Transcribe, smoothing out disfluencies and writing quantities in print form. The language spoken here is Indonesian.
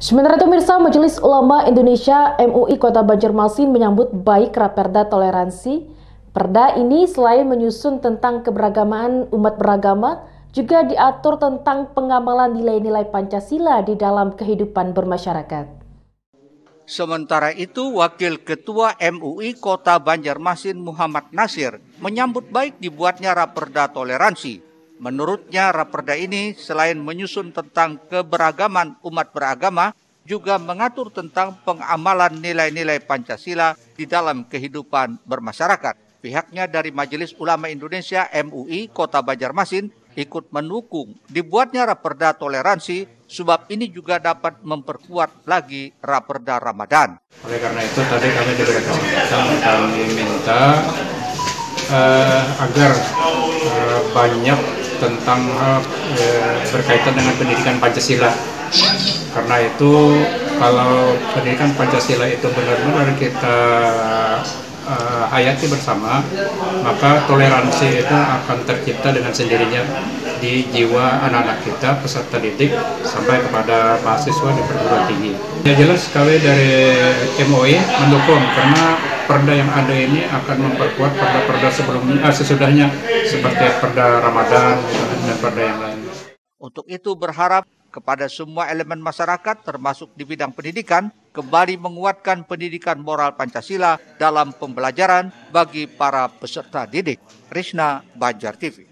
Sementara itu, pemirsa, Majelis Ulama Indonesia MUI Kota Banjarmasin menyambut baik Raperda Toleransi. Perda ini selain menyusun tentang keberagaman umat beragama, juga diatur tentang pengamalan nilai-nilai Pancasila di dalam kehidupan bermasyarakat. Sementara itu, Wakil Ketua MUI Kota Banjarmasin Muhammad Nasir menyambut baik dibuatnya Raperda Toleransi. Menurutnya, Raperda ini selain menyusun tentang keberagaman umat beragama, juga mengatur tentang pengamalan nilai-nilai Pancasila di dalam kehidupan bermasyarakat. Pihaknya dari Majelis Ulama Indonesia MUI Kota Banjarmasin ikut mendukung dibuatnya Raperda Toleransi, sebab ini juga dapat memperkuat lagi Raperda Ramadan. Oleh karena itu tadi kami diberi kesempatan, kami minta agar banyak tentang berkaitan dengan pendidikan Pancasila. Karena itu kalau pendidikan Pancasila itu benar-benar kita hayati bersama, maka toleransi itu akan tercipta dengan sendirinya di jiwa anak-anak kita, peserta didik, sampai kepada mahasiswa di perguruan tinggi. Ya jelas kami dari MUI mendukung, karena perda yang ada ini akan memperkuat perda-perda sesudahnya, seperti perda Ramadan dan perda yang lain. Untuk itu berharap kepada semua elemen masyarakat termasuk di bidang pendidikan kembali menguatkan pendidikan moral Pancasila dalam pembelajaran bagi para peserta didik. Rishna, Banjar TV.